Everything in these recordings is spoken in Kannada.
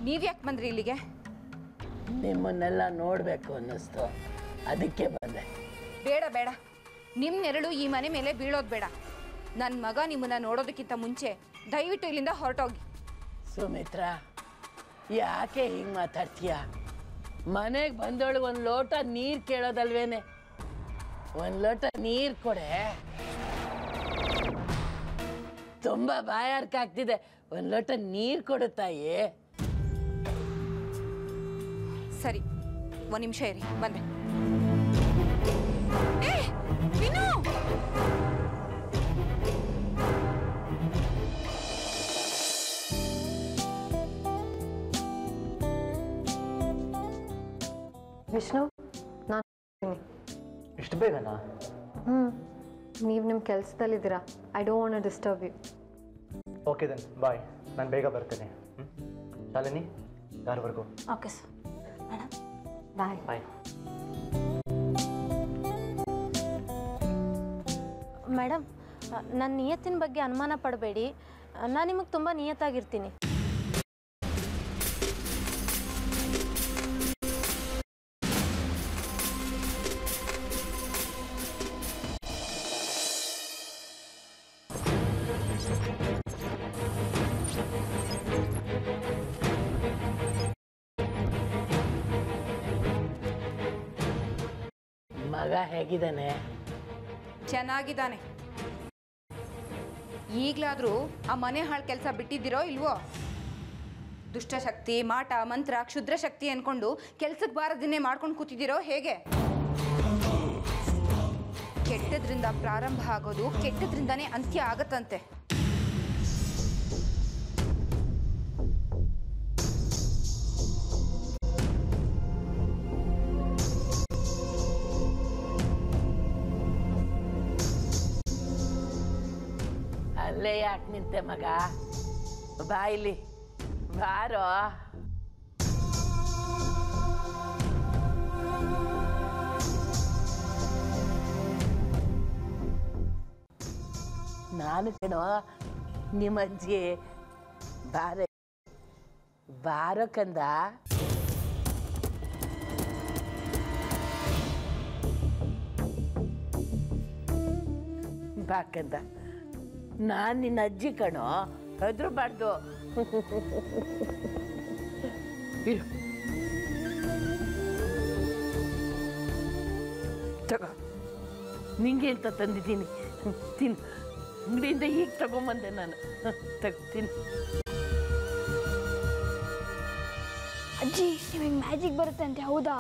ನೀವು ಯಾಕೆ ಬಂದ್ರಿ ಇಲ್ಲಿಗೆ? ನಿಮ್ಮನ್ನೆಲ್ಲ ನೋಡಬೇಕು ಅನ್ನಿಸ್ತು, ಅದಕ್ಕೆ ಬಂದೆ. ಬೇಡ ಬೇಡ, ನಿಮ್ಮ ನೆರಳು ಈ ಮನೆ ಮೇಲೆ ಬೀಳೋದು ಬೇಡ. ನನ್ನ ಮಗ ನಿಮ್ಮನ್ನ ನೋಡೋದಕ್ಕಿಂತ ಮುಂಚೆ ದಯವಿಟ್ಟು ಇಲ್ಲಿಂದ ಹೊರಟೋಗಿ. ಸುಮಿತ್ರಾ, ಯಾಕೆ ಹಿಂಗೆ ಮಾತಾಡ್ತೀಯ? ಮನೆಗೆ ಬಂದವಳು ಒಂದು ಲೋಟ ನೀರು ಕೇಳೋದಲ್ವೇನೆ? ಒಂದು ಲೋಟ ನೀರು ಕೊಡೆ. ತುಂಬ ಬಾಯಾರಿಕೆ ಆಗ್ತಿದೆ, ಒಂದು ಲೋಟ ನೀರು ಕೊಡು ತಾಯಿ. ಸರಿ, ಒಂದು ನಿಮಿಷ ಇರಿ, ಬಂದೆ. ವಿಷ್ಣು, ನಾನು ಇಷ್ಟು ಬೇಗನಾ? ನೀವು ನಿಮ್ಮ ಕೆಲಸದಲ್ಲಿದ್ದೀರಾ. I don't want to disturb you. Okay then bye, ನಾನು ಬೇಗ ಬರ್ತೇನೆ. ಶಾಲಿನಿ, ಯಾರವರೆಗೂ? Okay sir. Madam bye. Bye. Madam, ನನ್ನ ನಿಯತ್ತಿನ ಬಗ್ಗೆ ಅನುಮಾನ ಪಡಬೇಡಿ. ನಾನು ನಿಮಗೆ ತುಂಬ ನಿಯತ್ತಾಗಿರ್ತೀನಿ. ಮಗ ಹೇಗಿದ್ದಾನೆ? ಚೆನ್ನಾಗಿದ್ದಾನೆ. ಈಗಲಾದರೂ ಆ ಮನೆ ಹಾಳು ಕೆಲಸ ಬಿಟ್ಟಿದ್ದೀರೋ ಇಲ್ವೋ? ದುಷ್ಟಶಕ್ತಿ, ಮಾಟ, ಮಂತ್ರ, ಕ್ಷುದ್ರ ಶಕ್ತಿ ಅನ್ಕೊಂಡು ಕೆಲ್ಸಕ್ಕೆ ಬಾರದನ್ನೇ ಮಾಡ್ಕೊಂಡು ಕೂತಿದ್ದೀರೋ ಹೇಗೆ? ಕೆಟ್ಟದ್ರಿಂದ ಪ್ರಾರಂಭ ಆಗೋದು ಕೆಟ್ಟದ್ರಿಂದಾನೇ ಅಂತ್ಯ ಆಗತ್ತಂತೆ. ಅಲ್ಲೇ ಯಾಕೆ ನಿಂತೆ ಮಗ? ಬಾ ಇಲ್ಲಿ, ಬಾರೋ. ನಾನು ಕಣೋ ನಿಮ್ಮ ಅಜ್ಜಿ. ಬಾರೋ ಕಂದ. ಬಾ ಕಂದ, ನಾನು ನಿನ್ನ ಅಜ್ಜಿ ಕಣೋ, ಹೆದರಬಾರ್ದು. ತಗೋ, ನಿಂಗೆ ಅಂತ ತಂದಿದ್ದೀನಿ, ತಿನ್ನು. ಅಂಗಡಿಯಿಂದ ಈಗ ತಗೊಂಬಂದೆ ನಾನು. ತಿನ್ನು. ಅಜ್ಜಿ, ನಿಮಗೆ ಮ್ಯಾಜಿಕ್ ಬರುತ್ತೆ ಅಂತೆ, ಹೌದಾ?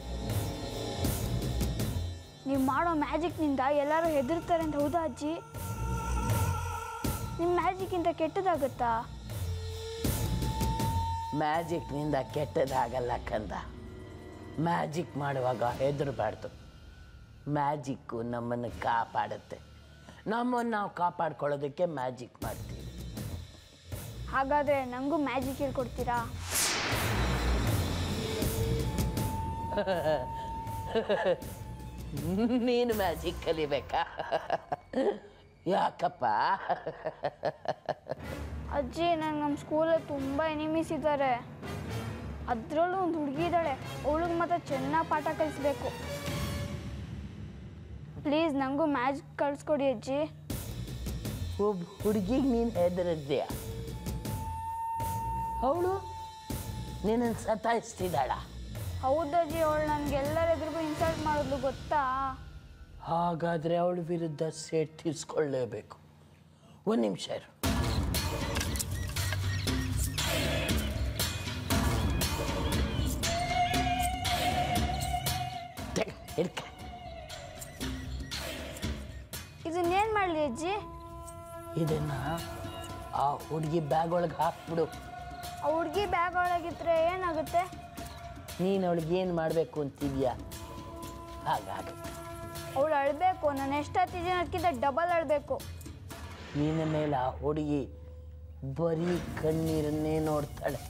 ನೀವು ಮಾಡೋ ಮ್ಯಾಜಿಕ್ನಿಂದ ಎಲ್ಲರೂ ಹೆದರ್ತಾರೆ ಅಂತ, ಹೌದಾ ಅಜ್ಜಿ? ನಿಮ್ಮ ಮ್ಯಾಜಿಕ್ಕಿಂತ ಕೆಟ್ಟದಾಗುತ್ತಾ? ಮ್ಯಾಜಿಕ್ನಿಂದ ಕೆಟ್ಟದಾಗಲ್ಲ ಕಂದ. ಮ್ಯಾಜಿಕ್ ಮಾಡುವಾಗ ಹೆದರಬಾರ್ದು. ಮ್ಯಾಜಿಕ್ಕು ನಮ್ಮನ್ನು ಕಾಪಾಡುತ್ತೆ. ನಮ್ಮನ್ನು ನಾವು ಕಾಪಾಡ್ಕೊಳ್ಳೋದಕ್ಕೆ ಮ್ಯಾಜಿಕ್ ಮಾಡ್ತೀವಿ. ಹಾಗಾದರೆ ನನಗೂ ಮ್ಯಾಜಿಕ್ ಹೇಳ್ಕೊಡ್ತೀರಾ? ನೀನು ಮ್ಯಾಜಿಕ್ ಕಲಿಬೇಕಾ? ಯಾಕಪ್ಪ? ಅಜ್ಜಿ, ನನಗೆ ನಮ್ಮ ಸ್ಕೂಲಲ್ಲಿ ತುಂಬ ಎನಿಮೀಸ್ ಇದ್ದಾರೆ. ಅದರಲ್ಲೂ ಒಂದು ಹುಡುಗಿ ಇದ್ದಾಳೆ, ಅವಳಿಗೆ ಮಾತ್ರ ಚೆನ್ನಾಗಿ ಪಾಠ ಕಲಿಸ್ಬೇಕು. ಪ್ಲೀಸ್ ನನಗೂ ಮ್ಯಾಜಿಕ್ ಕಳಿಸ್ಕೊಡಿ ಅಜ್ಜಿ. ಒಬ್ಬ ಹುಡುಗಿಗೆ ನೀನು ಹೆದರಿದ್ಯಾ? ಅವಳು ನೀನನ್ನು ಸತಾಯಿಸ್ತಿದ್ದಾಳ? ಹೌದಜ್ಜಿ, ಅವಳು ನನಗೆಲ್ಲರ ಎದುರಿಗೂ ಇನ್ಸಲ್ಟ್ ಮಾಡೋದು ಗೊತ್ತಾ? ಹಾಗಾದರೆ ಅವಳ ವಿರುದ್ಧ ಸೇಟ್ ತೀರಿಸ್ಕೊಳ್ಳೇಬೇಕು. ಒಂದು ನಿಮಿಷ ಇರು. ಇದನ್ನೇನು ಮಾಡಲಿ ಅಜ್ಜಿ? ಇದನ್ನು ಆ ಹುಡುಗಿ ಬ್ಯಾಗ್ ಒಳಗೆ ಹಾಕ್ಬಿಡು. ಆ ಹುಡುಗಿ ಬ್ಯಾಗ್ ಒಳಗಿದ್ರೆ ಏನಾಗುತ್ತೆ? ನೀನು ಅವಳಿಗೆ ಏನು ಮಾಡಬೇಕು ಅಂತಿದ್ಯಾ ಹಾಗಾಗುತ್ತೆ. ಅವಳು ಅಳಬೇಕು. ನಾನು ಎಷ್ಟು ಹತ್ತಿದ್ದೀನಿ ಅದಕ್ಕಿಂತ ಡಬಲ್ ಅಳಬೇಕು. ನಿನ್ನ ಮೇಲೆ ಆ ಹುಡುಗಿ ಬರೀ ಕಣ್ಣೀರನ್ನೇ ನೋಡ್ತಾಳೆ.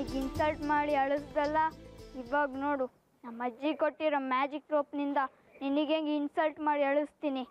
ನನಗೆ ಇನ್ಸಲ್ಟ್ ಮಾಡಿ ಅಳಿಸ್ದಲ್ಲ, ಇವಾಗ ನೋಡು ನಮ್ಮ ಅಜ್ಜಿ ಕೊಟ್ಟಿರೋ ಮ್ಯಾಜಿಕ್ ರೋಪ್ನಿಂದ ನಿನಗೆ ಹೆಂಗೆ ಇನ್ಸಲ್ಟ್ ಮಾಡಿ ಅಳಿಸ್ತೀನಿ.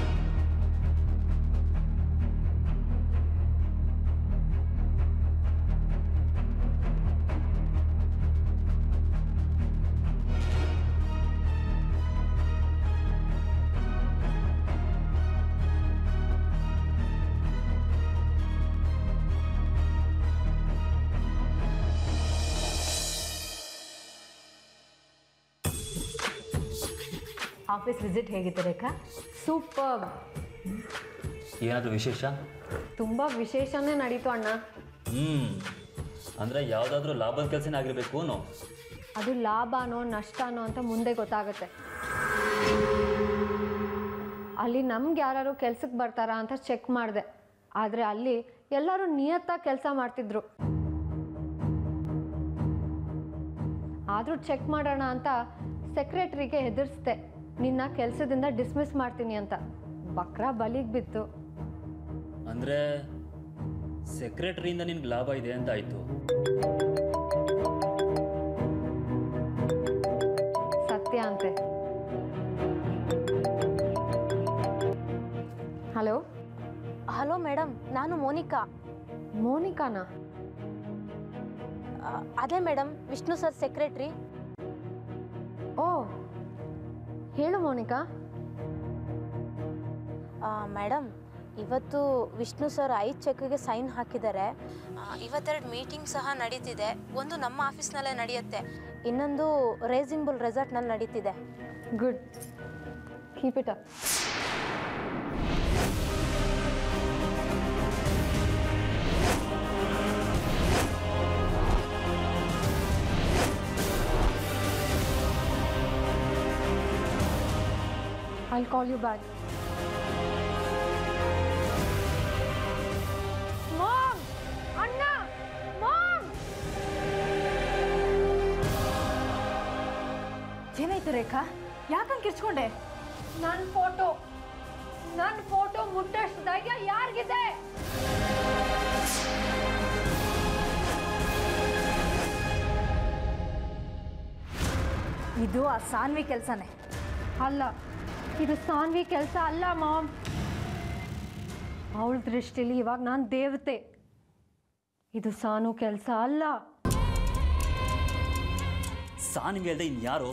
ಆಫೀಸ್ ವಿಸಿಟ್ ಹೇಗಿತ್ತು ರೇಖಾ? ಸೂಪರ್. ಏನಾದರೂ ವಿಶೇಷ? ತುಂಬ ವಿಶೇಷನೇ ನಡೀತು ಅಣ್ಣ. ಅಂದರೆ ಯಾವುದಾದ್ರೂ ಲಾಭದ ಕೆಲಸನೇ ಆಗಿರಬೇಕು ಅನ್ನೋ? ಅದು ಲಾಭನೋ ನಷ್ಟನೋ ಅಂತ ಮುಂದೆ ಗೊತ್ತಾಗುತ್ತೆ. ಅಲ್ಲಿ ನಮ್ಗೆ ಯಾರು ಕೆಲ್ಸಕ್ಕೆ ಬರ್ತಾರಾ ಅಂತ ಚೆಕ್ ಮಾಡಿದೆ. ಆದರೆ ಅಲ್ಲಿ ಎಲ್ಲರೂ ನಿಯತ್ತಾಗಿ ಕೆಲಸ ಮಾಡ್ತಿದ್ರು. ಆದರೂ ಚೆಕ್ ಮಾಡೋಣ ಅಂತ ಸೆಕ್ರೆಟ್ರಿಗೆ ಹೆದರ್ಸ್ದೆ, ನಿನ್ನ ಕೆಲಸದಿಂದ ಡಿಸ್ಮಿಸ್ ಮಾಡ್ತೀನಿ ಅಂತ. ಬಕ್ರ ಬಲಿಗೆ ಬಿತ್ತು. ಅಂದರೆ ಸೆಕ್ರೆಟರಿಯಿಂದ ನಿನ್ಗೆ ಲಾಭ ಇದೆ ಅಂತ ಆಯಿತು. ಸತ್ಯ ಅಂತೆ. ಹಲೋ ಹಲೋ ಮೇಡಮ್, ನಾನು ಮೋನಿಕಾ. ಮೋನಿಕಾನಾ? ಅದೇ ಮೇಡಮ್, ವಿಷ್ಣು ಸರ್ ಸೆಕ್ರೆಟ್ರಿ. ಓ, ಹೇಳು ಮೋನಿಕಾ. ಮೇಡಮ್, ಇವತ್ತು ವಿಷ್ಣು ಸರ್ 5 ಚೆಕ್ಗೆ ಸೈನ್ ಹಾಕಿದ್ದಾರೆ. ಇವತ್ತೆರಡು ಮೀಟಿಂಗ್ ಸಹ ನಡೀತಿದೆ. ಒಂದು ನಮ್ಮ ಆಫೀಸ್ನಲ್ಲೇ ನಡೆಯುತ್ತೆ, ಇನ್ನೊಂದು ರೇಸಿಂಗ್ ಬುಲ್ ರೆಸಾರ್ಟ್ನಲ್ಲಿ ನಡೀತಿದೆ. Good, keep it up. I'll call you back. Mom! Anna! Mom! ಏನಾಯ್ತು ರೇಖಾ? ಯಾಕಂಗೆ ಕಿರ್ಚ್ಕೊಂಡೆ? ನನ್ನ ಫೋಟೋ ಮುಟ್ಟಷ್ಟು ಧೈರ್ಯ ಯಾರಿಗಿದೆ? ಇದು ಆ ಸಾನ್ವಿ ಕೆಲಸನೇ ಅಲ್ಲ, ಇದು ಸಾನ್ವಿ ಕೆಲಸ ಅಲ್ಲ ಮಾಮ್. ಅವಳ ದೃಷ್ಟಿಲಿ ಇವಾಗ ನಾನು ದೇವತೆ. ಇದು ಸಾನು ಕೆಲಸ ಅಲ್ಲ. ಸಾನ್ವಿ ಅಲ್ಲದೆ ಇನ್ಯಾರು?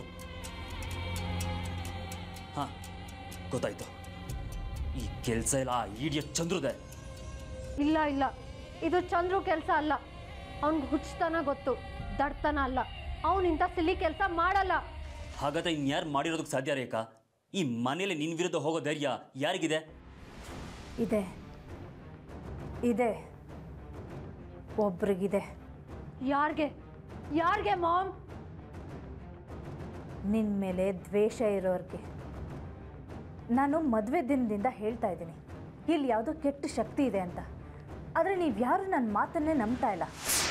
ಹಾಂ, ಗೊತ್ತಾಯ್ತು. ಈ ಕೆಲಸ ಇಲ್ಲ ಆ ಈಡಿಯಟ್ ಚಂದ್ರುದೆ. ಇಲ್ಲ ಇಲ್ಲ, ಇದು ಚಂದ್ರು ಕೆಲಸ ಅಲ್ಲ. ಅವ್ನಿಗೆ ಹುಚ್ಚತನ ಗೊತ್ತು, ದಡ್ತನ ಅಲ್ಲ. ಅವನಿಂತ ಸಿಲಿ ಕೆಲಸ ಮಾಡಲ್ಲ. ಹಾಗಾದ್ರೆ ಇನ್ಯಾರು ಮಾಡಿರೋದಕ್ಕೆ ಸಾಧ್ಯ ರೇಖಾ? ಈ ಮನೇಲಿ ನಿನ್ನ ವಿರುದ್ಧ ಹೋಗೋ ಧೈರ್ಯ ಯಾರಿಗಿದೆ? ಇದೆ ಇದೆ, ಒಬ್ರಿಗಿದೆ. ಯಾರಿಗೆ? ಯಾರಿಗೆ ಮಾಮ್? ನಿನ್ನ ಮೇಲೆ ದ್ವೇಷ ಇರೋರಿಗೆ. ನಾನು ಮದುವೆ ದಿನದಿಂದ ಹೇಳ್ತಾ ಇದ್ದೀನಿ, ಇಲ್ಲಿ ಯಾವುದೋ ಕೆಟ್ಟ ಶಕ್ತಿ ಇದೆ ಅಂತ. ಆದರೆ ನೀವು ಯಾರು ನನ್ನ ಮಾತನ್ನೇ ನಂಬ್ತಾ ಇಲ್ಲ.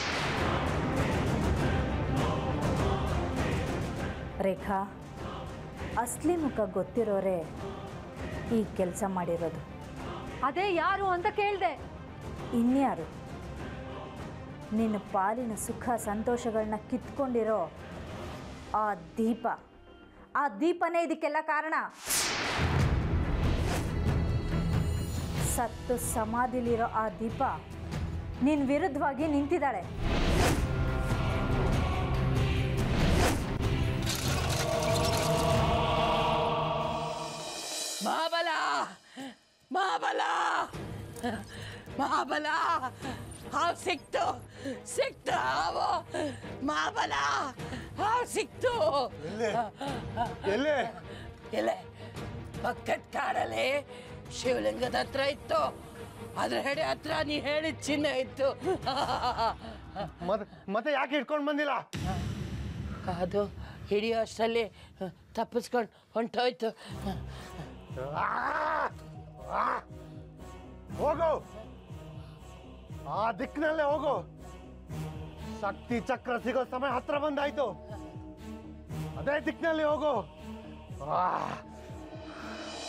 ರೇಖಾ, ಅಸ್ಲಿ ಮುಖ ಗೊತ್ತಿರೋರೇ ಈ ಕೆಲಸ ಮಾಡಿರೋದು. ಅದೇ ಯಾರು ಅಂತ ಕೇಳಿದೆ. ಇನ್ಯಾರು? ನಿನ್ನ ಪಾಲಿನ ಸುಖ ಸಂತೋಷಗಳನ್ನ ಕಿತ್ಕೊಂಡಿರೋ ಆ ದೀಪ. ಆ ದೀಪನೇ ಇದಕ್ಕೆಲ್ಲ ಕಾರಣ. ಸತ್ತು ಸಮಾಧಿಲಿರೋ ಆ ದೀಪ ನಿನ್ನ ವಿರುದ್ಧವಾಗಿ ನಿಂತಿದ್ದಾಳೆ. ಮಹಾಬಲ ಮಹಾಬಲ ಮಹಾಬಲ, ಹಾವು ಸಿಕ್ತು ಸಿಕ್ತು, ಹಾವು ಮಹಾಬಲ, ಹಾವು ಸಿಕ್ತು. ಎಲ್ಲೇ? ಪಕ್ಕದ ಕಾಡಲ್ಲಿ ಶಿವಲಿಂಗದ ಹತ್ರ ಇತ್ತು. ಅದ್ರ ಹೆಡೆ ಹತ್ರ ನೀ ಹೇಳಿದ ಚಿಹ್ನೆ ಇತ್ತು. ಮತ್ತೆ ಯಾಕೆ ಇಟ್ಕೊಂಡು ಬಂದಿಲ್ಲ? ಅದು ಹಿಡಿಯೋ ಅಷ್ಟರಲ್ಲಿ ತಪ್ಪಿಸ್ಕೊಂಡು ಹೊಂಟೋಯ್ತು. ಹೋಗು, ಆ ದಿಕ್ಕಿನಲ್ಲೇ ಹೋಗು. ಶಕ್ತಿ ಚಕ್ರ ಸಿಗೋ ಸಮಯ ಹತ್ರ ಬಂದಾಯ್ತು. ಅದೇ ದಿಕ್ಕಿನಲ್ಲಿ ಹೋಗು.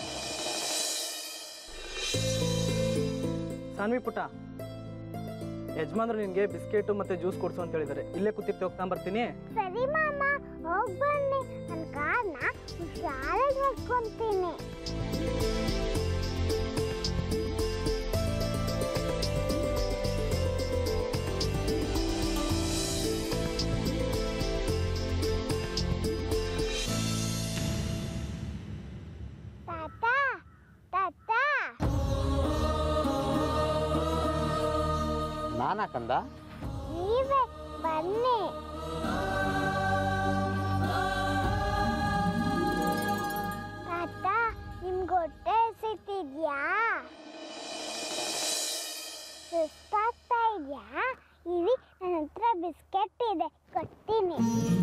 ಸಾನ್ವಿ ಪುಟ್ಟ, ಯಜಮಾನ್ರು ನಿನಗೆ ಬಿಸ್ಕೆಟು ಮತ್ತು ಜ್ಯೂಸ್ ಕೊಡಿಸು ಅಂತ ಹೇಳಿದ್ದಾರೆ. ಇಲ್ಲೇ ಕೂತಿರ್ತಿ, ಹೋಗ್ತಾ ಬರ್ತೀನಿ. ಸರಿ ಮಾಮ, ಹೋಗಿ ಬನ್ನಿ. ನನ್ನ ಕಾರ್ನ ಹುಷಾರಾಗಿ ನೋಡ್ಕೊಂತೀನಿ. ನಾನಾ ಕಂದ? ನೀವೇ ಬನ್ನಿ. ತಾತ, ನಿಮ್ಗೆ ಹೊಟ್ಟೆ ಹಸಿತಿದ್ಯಾ? ಸುಸ್ತಾಗ್ತಾ ಇದೆಯಾ? ಇರಿ, ನನ್ನ ಹತ್ರ ಬಿಸ್ಕೆಟ್ ಇದೆ, ಕೊಡ್ತೀನಿ.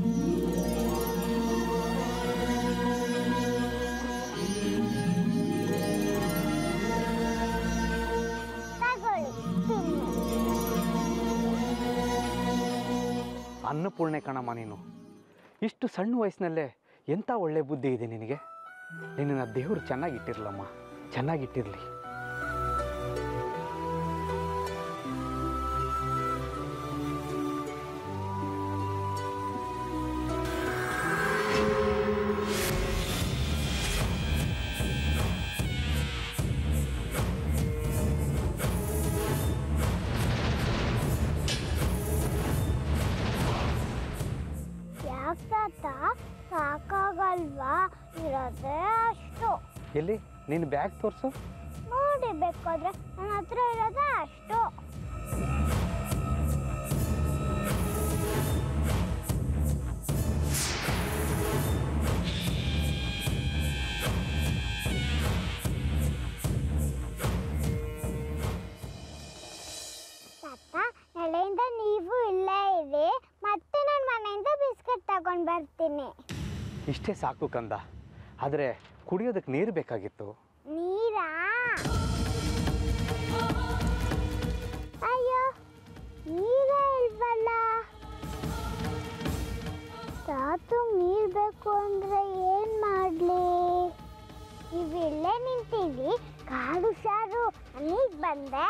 ಅನ್ನಪೂರ್ಣೆ ಕಣಮ್ಮ ನೀನು. ಇಷ್ಟು ಸಣ್ಣ ವಯಸ್ಸಿನಲ್ಲೇ ಎಂಥ ಒಳ್ಳೆ ಬುದ್ಧಿ ಇದೆ ನಿನಗೆ. ನಿನ್ನ ದೇವರು ಚೆನ್ನಾಗಿಟ್ಟಿರಲಮ್ಮ, ಚೆನ್ನಾಗಿಟ್ಟಿರಲಿ. ಸಾಕಾಗಲ್ವಾ? ಇರೋದೇ ಅಷ್ಟು. ಎಲ್ಲಿ ನಿನ್ನ ಬ್ಯಾಗ್ ತೋರಿಸು. ನೋಡಿ, ಬೇಕಾದ್ರೆ ನನ್ನ ಹತ್ರ ಇರೋದೇ ಅಷ್ಟು. ತಾತ, ನಾಳೆಯಿಂದ ನೀವು ಇಲ್ಲೇ ಇರಿ, ಮತ್ತೆ ನನ್ನ ಮನೆಯಿಂದ ಬಿಸ್ಕೆಟ್ ತಗೊಂಡು ಬರ್ತೀನಿ. ಇಷ್ಟೇ ಸಾಕು ಕಂದ. ಆದರೆ ಕುಡಿಯೋದಕ್ಕೆ ನೀರು ಬೇಕಾಗಿತ್ತು. ನೀರಾ? ಅಯ್ಯೋ, ನೀರೇ ಇಲ್ವಲ್ಲ. ತಾತು ನೀರು ಬೇಕು ಅಂದರೆ ಏನು ಮಾಡಲಿ? ಇವೆಲ್ಲೇ ನಿಂತೀವಿ, ಕಾಡು ಸಾರು ಅಲ್ಲಿಗೆ ಬಂದೆ.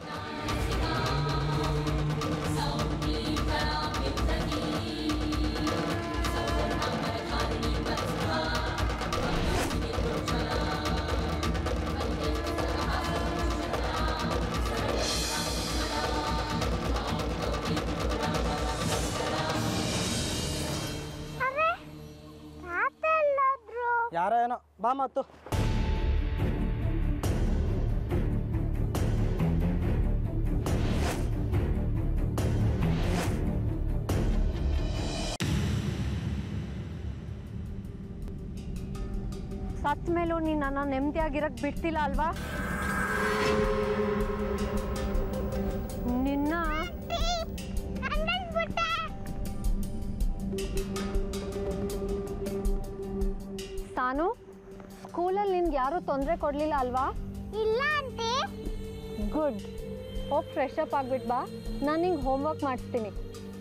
ಯಾರೋ ಏನೋ, ಬಾ ಮಾತು. ಸತ್ತ ಮೇಲೂ ನೀನು ನನ್ನ ನೆಮ್ಮದಿಯಾಗಿರಕ್ಕೆ ಬಿಡ್ತಿಲ್ಲ ಅಲ್ವಾ? ನಿನ್ನ ಸಾನು, ಸ್ಕೂಲಲ್ಲಿ ನಿನ್ಗೆ ಯಾರೂ ತೊಂದರೆ ಕೊಡಲಿಲ್ಲ ಅಲ್ವಾ? ಇಲ್ಲ ಆಂಟಿ. ಗುಡ್. ಹೋಗಿ ಫ್ರೆಶ್ ಅಪ್ ಆಗಿಬಿಟ್ಟು ಬಾ, ನಾನು ನಿಂಗೆ ಹೋಮ್ವರ್ಕ್ ಮಾಡಿಸ್ತೀನಿ.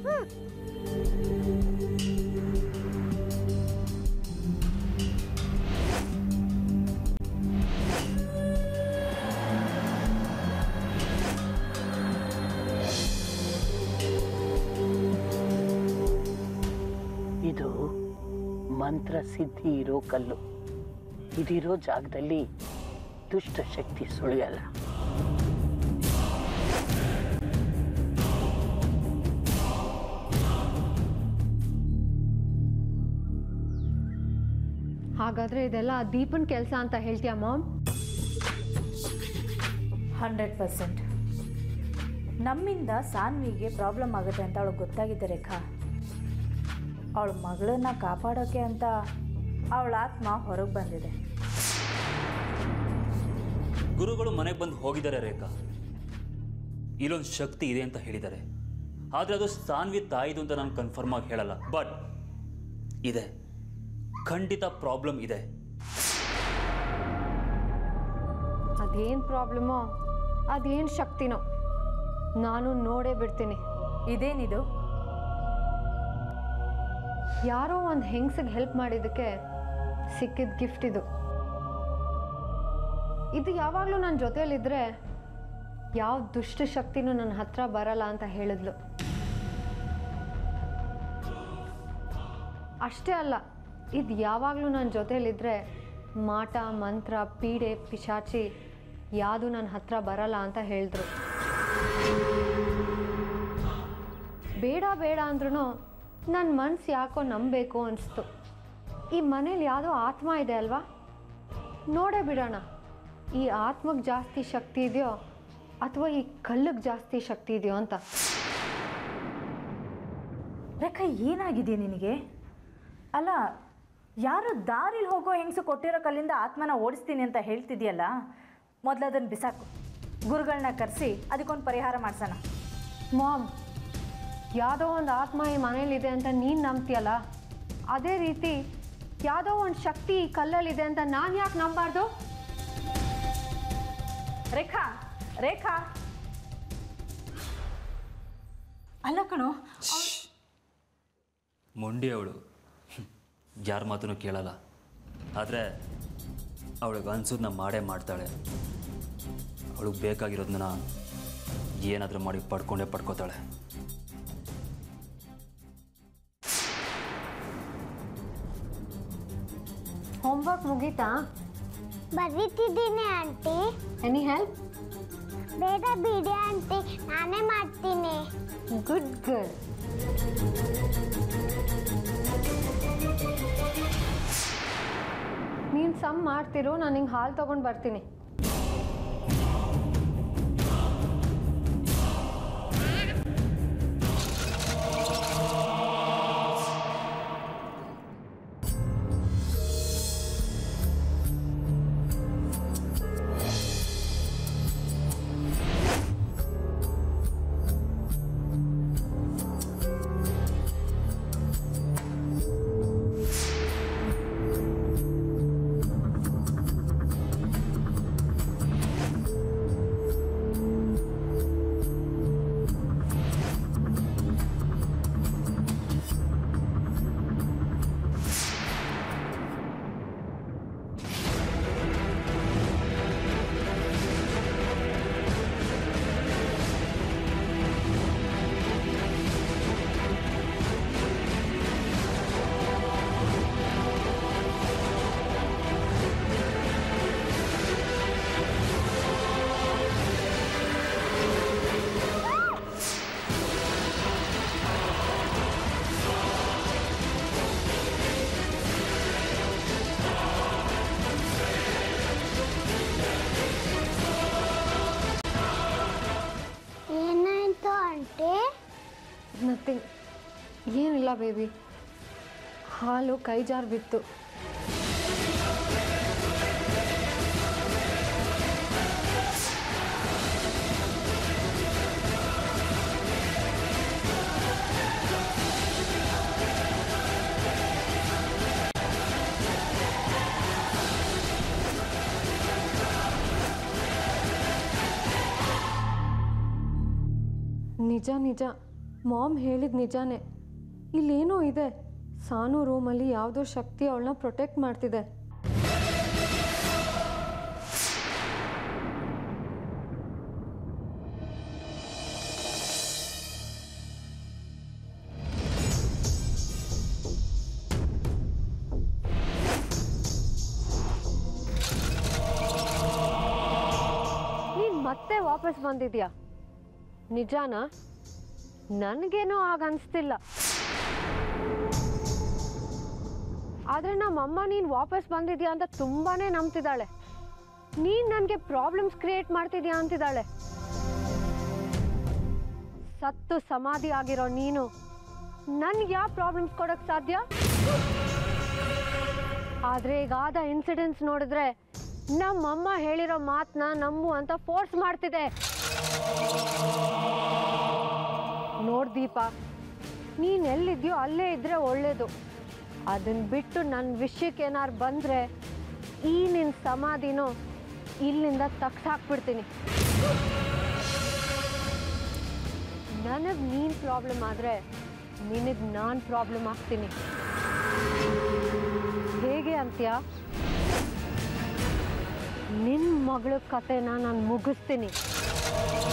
ಇದು ಮಂತ್ರ ಸಿದ್ಧಿ ಇರೋ ಕಲ್ಲು. ಇದಿರೋ ಜಾಗದಲ್ಲಿ ದುಷ್ಟ ಶಕ್ತಿ ಸುಳಿಯಲ್ಲ. ಹಾಗಾದ್ರೆ ಇದೆಲ್ಲ ದೀಪನ್ ಕೆಲಸ ಅಂತ ಹೇಳ್ತೀಯ ಮಾಮ್? 100%. ನಮ್ಮಿಂದ ಸಾನ್ವಿಗೆ ಪ್ರಾಬ್ಲಮ್ ಆಗುತ್ತೆ ಅಂತ ಅವಳಿಗೆ ಗೊತ್ತಾಗಿದೆ ರೇಖಾ. ಅವಳ ಮಗಳನ್ನ ಕಾಪಾಡೋಕ್ಕೆ ಅಂತ ಅವಳ ಆತ್ಮ ಹೊರಗೆ ಬಂದಿದೆ. ಗುರುಗಳು ಮನೆಗೆ ಬಂದು ಹೋಗಿದ್ದಾರೆ ರೇಖಾ. ಇಲ್ಲೊಂದು ಶಕ್ತಿ ಇದೆ ಅಂತ ಹೇಳಿದ್ದಾರೆ. ಆದರೆ ಅದು ಸಾನ್ವಿ ತಾಯಿದು ಅಂತ ನಾನು ಕನ್ಫರ್ಮ್ ಆಗಿ ಹೇಳಲ್ಲ. ಬಟ್ ಇದೆ, ಖಂಡಿತ ಪ್ರಾಬ್ಲಮ್ ಇದೆ. ಅದೇನು ಪ್ರಾಬ್ಲಮೋ, ಅದೇನು ಶಕ್ತಿನೋ ನಾನು ನೋಡೇ ಬಿಡ್ತೀನಿ. ಇದೇನಿದು? ಯಾರೋ ಒಂದು ಹೆಂಗಸಿಗೆ ಹೆಲ್ಪ್ ಮಾಡಿದ್ದಕ್ಕೆ ಸಿಕ್ಕಿದ ಗಿಫ್ಟ್ ಇದು. ಇದು ಯಾವಾಗಲೂ ನನ್ನ ಜೊತೆಯಲ್ಲಿದ್ದರೆ ಯಾವ ದುಷ್ಟ ಶಕ್ತಿನೂ ನನ್ನ ಹತ್ರ ಬರಲ್ಲ ಅಂತ ಹೇಳಿದ್ಲು. ಅಷ್ಟೇ ಅಲ್ಲ, ಇದು ಯಾವಾಗಲೂ ನನ್ನ ಜೊತೇಲಿದ್ದರೆ ಮಾಟ ಮಂತ್ರ ಪೀಡೆ ಪಿಶಾಚಿ ಯಾವುದು ನನ್ನ ಹತ್ರ ಬರಲ್ಲ ಅಂತ ಹೇಳಿದ್ರು. ಬೇಡ ಬೇಡ ಅಂದ್ರೂ ನನ್ನ ಮನಸ್ಸು ಯಾಕೋ ನಂಬಬೇಕು ಅನಿಸ್ತು. ಈ ಮನೇಲಿ ಯಾವುದೋ ಆತ್ಮ ಇದೆ ಅಲ್ವಾ, ನೋಡೇ ಬಿಡೋಣ ಈ ಆತ್ಮಕ್ಕೆ ಜಾಸ್ತಿ ಶಕ್ತಿ ಇದೆಯೋ ಅಥವಾ ಈ ಕಲ್ಲಿಗೆ ಜಾಸ್ತಿ ಶಕ್ತಿ ಇದೆಯೋ ಅಂತ. ರೇಖಾ, ಏನಾಗಿದೆ ನಿನಗೆ? ಅಲ್ಲ, ಯಾರು ದಾರಿಲಿ ಹೋಗೋ ಹೆಂಗಸು ಕೊಟ್ಟಿರೋ ಕಲ್ಲಿಂದ ಆತ್ಮನ ಓಡಿಸ್ತೀನಿ ಅಂತ ಹೇಳ್ತಿದ್ಯಲ್ಲ, ಮೊದಲು ಅದನ್ನು ಬಿಸಾಕು. ಗುರುಗಳನ್ನ ಕರೆಸಿ ಅದಕ್ಕೊಂದು ಪರಿಹಾರ ಮಾಡ್ಸೋಣ. ಮಾಮ್, ಯಾವುದೋ ಒಂದು ಆತ್ಮ ಈ ಮನೇಲಿದೆ ಅಂತ ನೀನು ನಂಬ್ತೀಯಲ್ಲ, ಅದೇ ರೀತಿ ಯಾವುದೋ ಒಂದು ಶಕ್ತಿ ಈ ಕಲ್ಲಲ್ಲಿದೆ ಅಂತ ನಾನು ಯಾಕೆ ನಂಬಾರ್ದು? ರೇಖಾ, ರೇಖಾ, ಅಲ್ಲ ಕಣೋ, ಮೊಂಡಿ ಅವಳು ಯಾರ ಮಾತನ್ನು ಕೇಳಲ್ಲ. ಆದರೆ ಅವಳಿಗೆ ಅನ್ಸೋದನ್ನ ಮಾಡೇ ಮಾಡ್ತಾಳೆ. ಅವಳಿಗೆ ಬೇಕಾಗಿರೋದನ್ನ ಏನಾದರೂ ಮಾಡಿ ಪಡ್ಕೊಂಡೇ ಪಡ್ಕೋತಾಳೆ. ಹೋಮ್ವರ್ಕ್ ಮುಗೀತಾ? ಬರೀತಿದ್ದೀನಿ ಆಂಟಿ. Any help? ಬೇಡ ಬಿಡಿ ಆಂಟಿ, ನಾನೇ ಮಾಡ್ತೀನಿ. Good girl. ನೀನು ಸಮ್ ಮಾಡ್ತಿರು, ನಾನು ಹಿಂಗೆ ಹಾಲು ತೊಗೊಂಡು ಬರ್ತೀನಿ. ನಥಿಂಗ್, ಏನಿಲ್ಲ ಬೇಬಿ, ಹಾಲು ಕೈ ಜಾರು ಬಿತ್ತು. ನಿಜ ನಿಜ, ಮಾಮ್ ಹೇಳಿದ ನಿಜಾನೇ. ಇಲ್ಲೇನೋ ಇದೆ. ಸಾನು ರೂಮಲ್ಲಿ ಯಾವುದೋ ಶಕ್ತಿ ಅವಳನ್ನ ಪ್ರೊಟೆಕ್ಟ್ ಮಾಡ್ತಿದೆ. ನೀನು ಮತ್ತೆ ವಾಪಸ್ ಬಂದಿದ್ಯಾ? ನಿಜಾನಾ? ನನಗೇನೋ ಆಗ ಅನಿಸ್ತಿಲ್ಲ. ಆದರೆ ನಮ್ಮಮ್ಮ ನೀನು ವಾಪಸ್ ಬಂದಿದ್ಯಾ ಅಂತ ತುಂಬಾ ನಂಬ್ತಿದ್ದಾಳೆ. ನೀನು ನನಗೆ ಪ್ರಾಬ್ಲಮ್ಸ್ ಕ್ರಿಯೇಟ್ ಮಾಡ್ತಿದ್ಯಾ ಅಂತಿದ್ದಾಳೆ. ಸತ್ತು ಸಮಾಧಿ ಆಗಿರೋ ನೀನು ನನಗೆ ಯಾವ ಪ್ರಾಬ್ಲಮ್ಸ್ ಕೊಡೋಕ್ಕೆ ಸಾಧ್ಯ? ಆದರೆ ಈಗಾದ ಇನ್ಸಿಡೆಂಟ್ಸ್ ನೋಡಿದ್ರೆ ನಮ್ಮಮ್ಮ ಹೇಳಿರೋ ಮಾತನ್ನ ನಂಬು ಅಂತ ಫೋರ್ಸ್ ಮಾಡ್ತಿದೆ. ನೋಡ್ ದೀಪ, ನೀನು ಎಲ್ಲಿದ್ಯೋ ಅಲ್ಲೇ ಇದ್ರೆ ಒಳ್ಳೇದು. ಅದನ್ನ ಬಿಟ್ಟು ನನ್ನ ವಿಷಯಕ್ಕೆ ಏನಾರು ಬಂದರೆ ಈ ನಿನ್ನ ಸಮಾಧಿನೂ ಇಲ್ಲಿಂದ ತಗ್ಸಾಕ್ಬಿಡ್ತೀನಿ. ನನಗೆ ನೀನು ಪ್ರಾಬ್ಲಮ್ ಆದರೆ ನಿನಗೆ ನಾನು ಪ್ರಾಬ್ಲಮ್ ಆಗ್ತೀನಿ. ಹೇಗೆ ಅಂತ್ಯ? ನಿನ್ನ ಮಗಳ ಕತೆನ ನಾನು ಮುಗಿಸ್ತೀನಿ.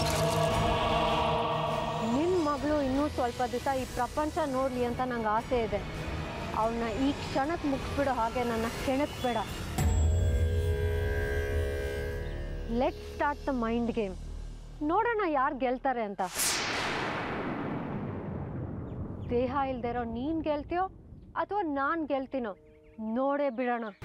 ಮಗಳು ಇನ್ನೂ ಸ್ವಲ್ಪ ದಿವಸ ಈ ಪ್ರಪಂಚ ನೋಡಲಿ ಅಂತ ನಂಗೆ ಆಸೆ ಇದೆ. ಅವಳನ್ನ ಈ ಕ್ಷಣಕ್ಕೆ ಮುಗಿಸ್ಬಿಡೋ ಹಾಗೆ ನನ್ನ ಕೆಣಕ್ಬೇಡ. Let start the mind game. ನೋಡೋಣ ಯಾರು ಗೆಲ್ತಾರೆ ಅಂತ. ದೇಹ ಇಲ್ದಿರೋ ನೀನು ಗೆಲ್ತೀಯೋ ಅಥವಾ ನಾನು ಗೆಲ್ತೀನೋ ನೋಡೇ ಬಿಡೋಣ.